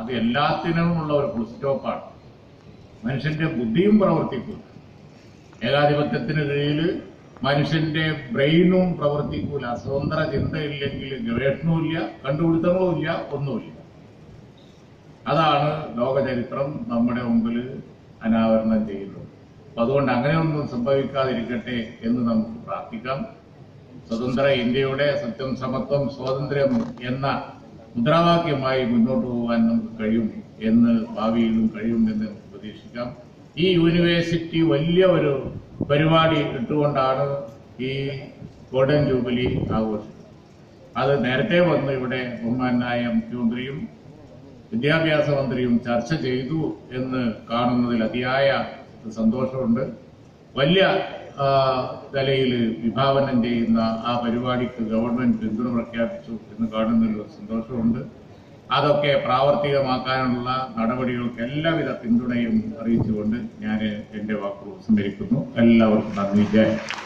അത് എല്ലാത്തിനുമുള്ള ഒരു ഫുൾ സ്റ്റോപ്പാണ്. മനുഷ്യന്റെ ബുദ്ധിയും പ്രവർത്തിക്കും. ഏകാധിപത്യത്തിന് കീഴിൽ മനുഷ്യന്റെ ബ്രെയിനും പ്രവർത്തിക്കൂല. സ്വതന്ത്ര ചിന്തയില്ലെങ്കിൽ ഗവേഷണവുമില്ല, കണ്ടുപിടുത്തങ്ങളുമില്ല, ഒന്നുമില്ല. അതാണ് ലോകചരിത്രം നമ്മുടെ മുമ്പിൽ അനാവരണം ചെയ്യുന്നത്. അപ്പൊ അതുകൊണ്ട് അങ്ങനെയൊന്നും സംഭവിക്കാതിരിക്കട്ടെ എന്ന് നമുക്ക് പ്രാർത്ഥിക്കാം. സ്വതന്ത്ര ഇന്ത്യയുടെ സത്യം, സമത്വം, സ്വാതന്ത്ര്യം എന്ന മുദ്രാവാക്യമായി മുന്നോട്ട് പോകാൻ നമുക്ക് കഴിയും എന്ന് ഭാവിയിലും കഴിയുമെന്ന് നമുക്ക് പ്രതീക്ഷിക്കാം. ഈ യൂണിവേഴ്സിറ്റി വലിയ ഒരു പരിപാടി ഇട്ടുകൊണ്ടാണ് ഈ ഗോൾഡൻ ജൂബിലി ആഘോഷിക്കുന്നത്. അത് നേരത്തെ വന്ന് ഇവിടെ ബഹുമാനായ മുഖ്യമന്ത്രിയും വിദ്യാഭ്യാസ മന്ത്രിയും ചർച്ച ചെയ്തു എന്ന് കാണുന്നതിൽ അതിയായ സന്തോഷമുണ്ട്. വലിയ നിലയിൽ വിഭാവനം ചെയ്യുന്ന ആ പരിപാടിക്ക് ഗവൺമെന്റ് പിന്തുണ പ്രഖ്യാപിച്ചു എന്ന് കാണുന്നതിൽ സന്തോഷമുണ്ട്. അതൊക്കെ പ്രാവർത്തികമാക്കാനുള്ള നടപടികൾക്ക് എല്ലാവിധ പിന്തുണയും അറിയിച്ചുകൊണ്ട് ഞാൻ എന്റെ വാക്കുകൾ ഉപസംഹരിക്കുന്നു. എല്ലാവർക്കും നന്ദി. ജയ്.